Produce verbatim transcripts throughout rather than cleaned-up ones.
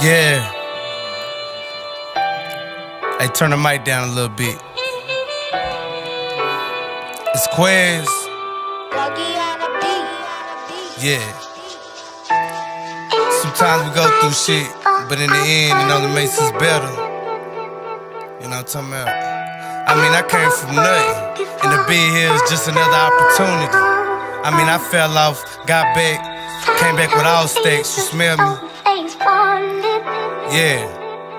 Yeah. Hey, turn the mic down a little bit. It's Quez. Yeah. Sometimes we go through shit, but in the end, it only makes us better. You know what I'm talking about? I mean, I came from nothing, and to be here is just another opportunity. I mean, I fell off, got back, came back with all stacks. You smell me? Yeah.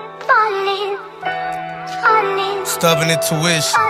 Stubborn intuition.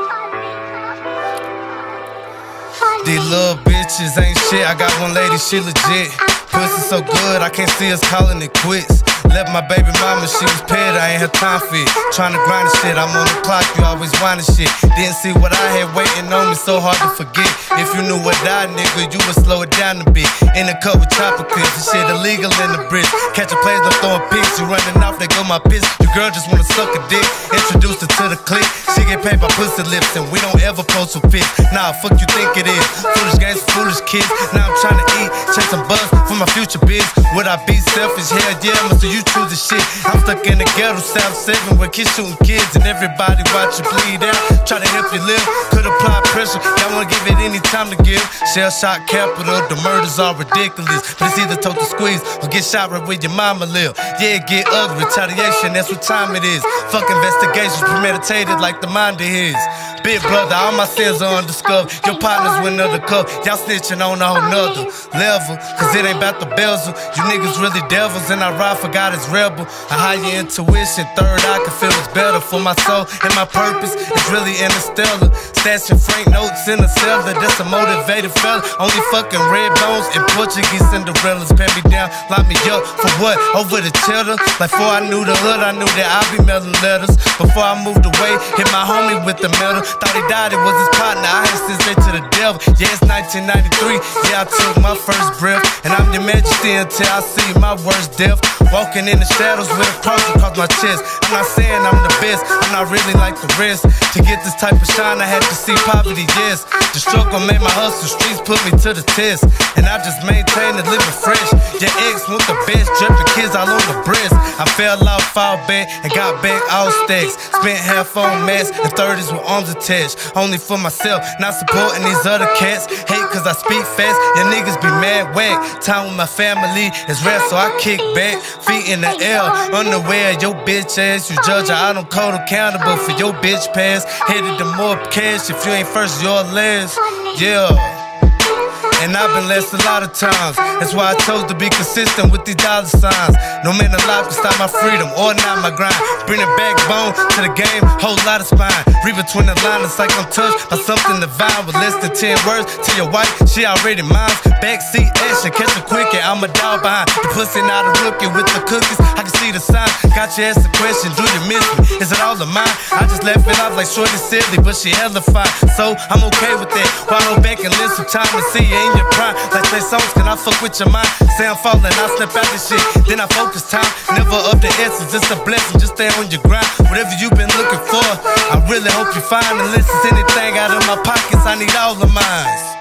These little bitches ain't shit. I got one lady, she legit. Pussy so good, I can't see us calling it quits. Left my baby mama, she was petty, I ain't had time for it. Tryna grind the shit, I'm on the clock, you always whining shit. Didn't see what I had waiting on me, so hard to forget. If you knew what I, nigga, you would slow it down a bit. In the cup with chopper clips, this shit illegal in the bridge. Catching plays, I'm throwing pics, you running off, they go my piss. Your girl just wanna suck a dick, introduce her to the clique. She get paid by pussy lips, and we don't ever post for pics. Nah, fuck you think it is, foolish games for foolish kids. Now I'm tryna eat, chase some buzz for my future biz. Would I be selfish? Hell yeah, most of you choose the shit. I'm stuck in the ghetto, South seven, where kids shooting kids, and everybody watch you bleed out. Try to help you live, could apply pressure. Y'all wanna give it any time to give. Shell shock capital, the murders are ridiculous. But it's either tote to squeeze or get shot right where your mama live. Yeah, it get ugly, retaliation, that's what time it is. Fuck investigations, premeditated like the mind of his. Big brother, all my sins are undiscovered. Your partners went undercover. Y'all snitching on a whole nother level, cause it ain't about the bezel. You niggas really devils, and I ride for God as rebel. A higher intuition, third eye can feel it's better for my soul, and my purpose is really interstellar. Stashing Frank notes in the cellar, that's a motivated fella. Only fucking red bones and Portuguese Cinderellas. Pat me down, lock me up for what? Over the cheddar. Like before I knew the hood, I knew that I'd be mailing letters. Before I moved away, hit my homie with the metal. Thought he died, it was his partner, I had since straight to the devil. Yeah, it's nineteen ninety-three, yeah, I took my first breath. And I'm your majesty until I see my worst death. Walking in the shadows with a cross across my chest. I'm not saying I'm the best, I'm not really like the rest. To get this type of shine, I had to see poverty, yes. The struggle made my hustle, streets put me to the test. And I just maintained it, living fresh. Your ex want the best, drip the kids all on the breast. I fell off, fall back, and got back all stacks. Spent half on mats and thirties with arms attached. Only for myself, not supporting these other cats. Hate cause I speak fast, your niggas be mad whack. Time with my family is rare, so I kick back. Feet in the air, unaware of your bitch ass. You judge her, I don't call accountable for your bitch past. Headed to more cash, if you ain't first, you're last. Yeah. And I've been less a lot of times. That's why I chose to be consistent with these dollar signs. No man alive can stop my freedom or not my grind. Bring a backbone to the game, whole lot of spine. Read between the lines, it's like I'm touched by something divine. With less than ten words to your wife, she already mine. Backseat action, catch a quickie, I'm a dog behind. The pussy not a rookie with the cookies, I can see the sign. Got you ask the question, do you miss me? Is it all of mine? I just left it off like shorty silly, but she hella fine. So I'm okay with that. Why hold back and live some time and see you in your prime? Like say songs, can I fuck with your mind? Say I'm falling, I snap out this shit, then I focus time. Never up the essence, it's a blessing, just stay on your grind. Whatever you've been looking for, I really hope you find. Unless it's anything out of my pockets, I need all of mine.